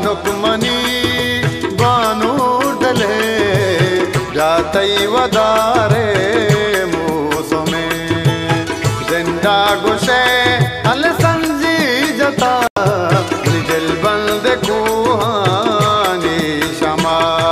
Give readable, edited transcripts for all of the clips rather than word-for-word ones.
बानुक money Banur दले जातई वदारे मौसमे जिंदा गुशे अल संजी जता दिल बंद कुहानी शमा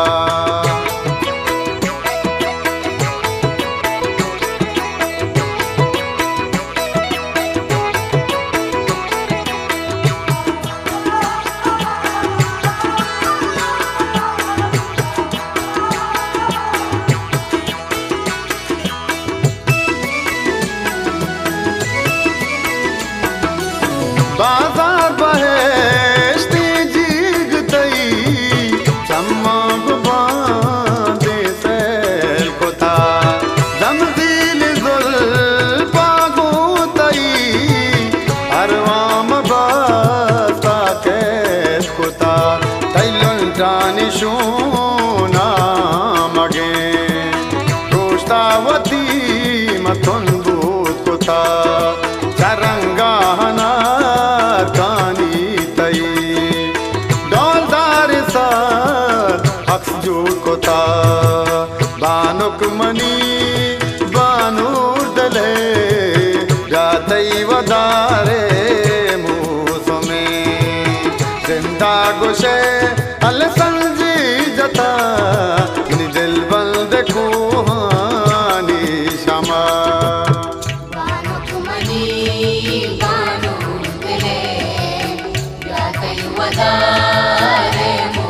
बाजार बहेश्ती जीग तई चम्मा बांधे सैल कोता जमदील जुल्फा गोतई अरवाम बास्ता कैस कोता तैलन जानी शूना मगे दोस्तावती मतुन बूत कोता चरंगा बानुक मनी बानूर दले जातई वदारे मौसमे जिंदा गुशे अल संजी जता दिल बंद कुहानी शमा बानुक मनी बानूर दले जातई वदारे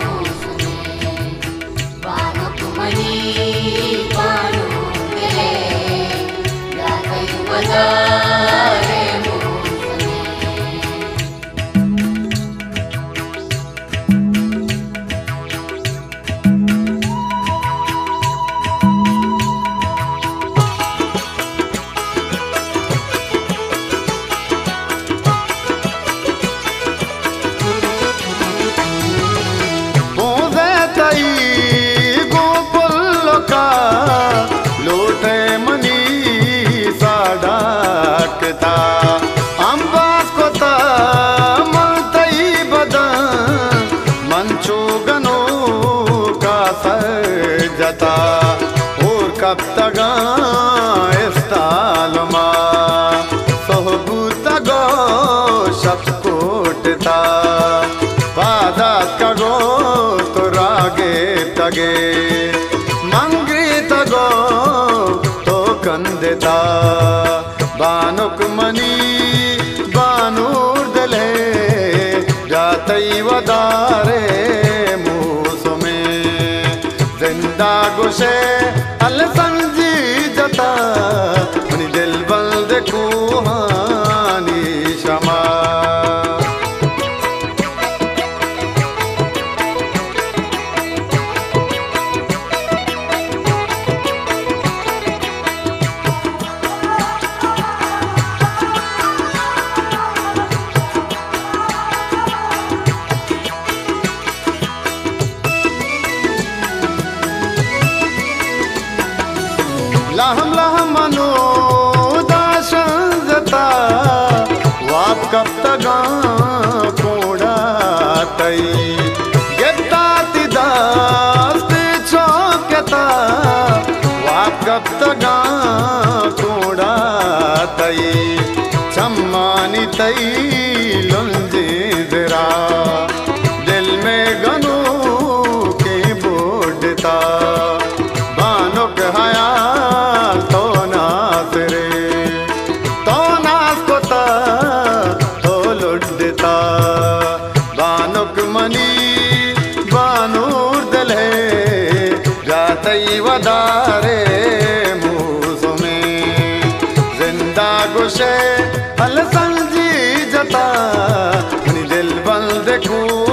अम्बास कोता मलतई बदन मंचो गनो का सजता और कब तक इस्तालमा सोहबू तगो शब्द कोटता बादात कगो तो रागे तगे मंगी तगो तो कंदेता बानुक मनी बानूर दले जातई वदारे मौसमे जिंदा गुशे अल संजी जता दिल बंद कुहानी शमा लहम लहम मनो दाशन जता वाप कब तगा कोड़ा तई गेता तिदास्त चौकता वाप कब तगा कोड़ा तई चम्मानी तई लुंजी जरा दिल में गनो के बोडता बानुक हया बानुक मनी बानूर दले जातई वदारे मौसमे जिंदा गुशे अल संजी जता दिल बंद